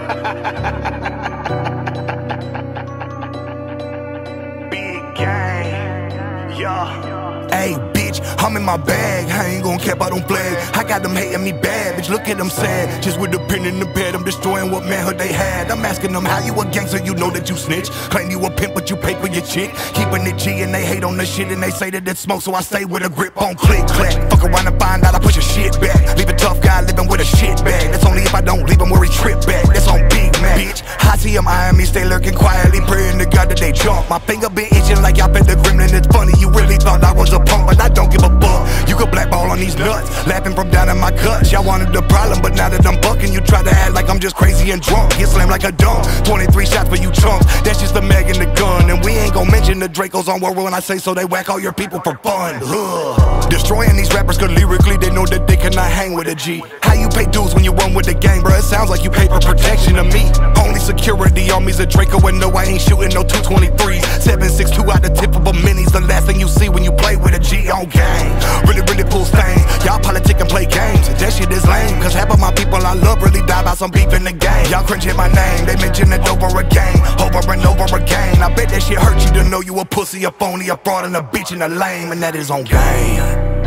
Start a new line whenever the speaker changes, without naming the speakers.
Big gang, yeah.
Hey, bitch, I'm in my bag. I ain't gon' cap, I don't flag. I got them hating me bad, bitch. Look at them sad. Just with the pen in the bed, I'm destroying what manhood they had. I'm asking them how you a gangster, you know that you snitch. Claim you a pimp, but you pay for your chick. Keeping it G and they hate on the shit and they say that it's smoke, so I stay with a grip on click clack. Fuck around and find out I push a shit back. Leave a tough guy living with a shit bag. That's only if I don't leave him where he trip back. That's on Big Mac, bitch. I see him eyeing me, stay lurking quietly, praying to God that they jump. My finger been itching like y'all fed the gremlin. It's funny, you really thought I was a punk, but I don't give a fuck. You could blackball on these nuts, laughing from down in my guts. Y'all wanted the problem, but now that I'm bucking, you try to act like I'm just crazy and drunk. Get slammed like a dunk, 23 shots for you chumps. That's just the mag and the gun, and we ain't gon' mention the Dracos on war when I say so. They whack all your people for fun. Destroying these rappers, cause lyrically they know that they cannot hang with a G. How you pay dues when you run with the gang, bro? It sounds like you pay for protection to me. Only security on me's a Draco, and no, I ain't shooting no 223. 7.62 out the tip of a minis. The last thing you see when you play with a G on gang. Really pull stains. Y'all politic and play games. That shit is lame, cause half of my people I love really die by some beef in the game. Y'all cringe at my name, they mention it over again, over and over again. I bet that shit hurt you to know you a pussy, a phony, a fraud, and a bitch, and a lame, and that is on game.